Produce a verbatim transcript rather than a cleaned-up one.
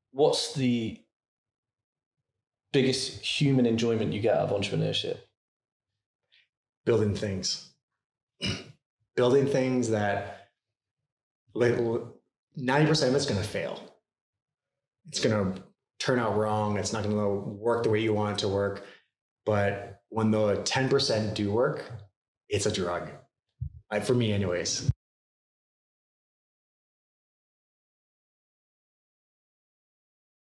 what's the biggest human enjoyment you get out of entrepreneurship? Building things. Building things that like ninety percent of it's going to fail. It's going to turn out wrong. It's not going to work the way you want it to work. But when the ten percent do work, it's a drug. Like for me anyways.